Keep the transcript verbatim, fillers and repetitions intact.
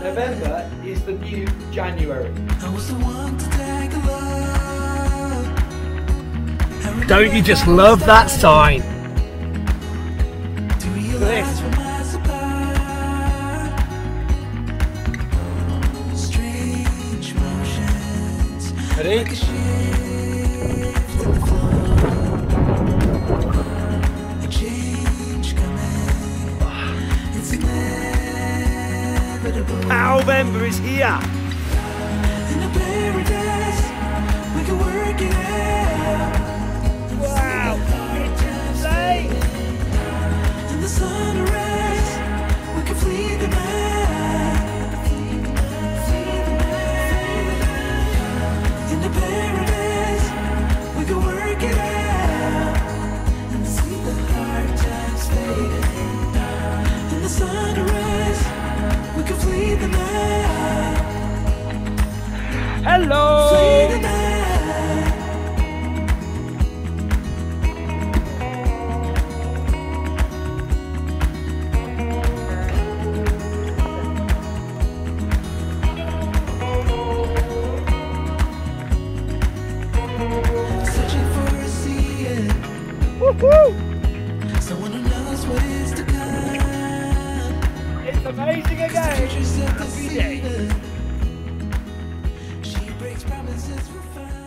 November is the new January. Don't you just love that sign? This. Ready? November is here. Wow, it's insane. Hello. Woohoo! Someone who knows what is to come. It's amazing again. Every day. She breaks promises for fun.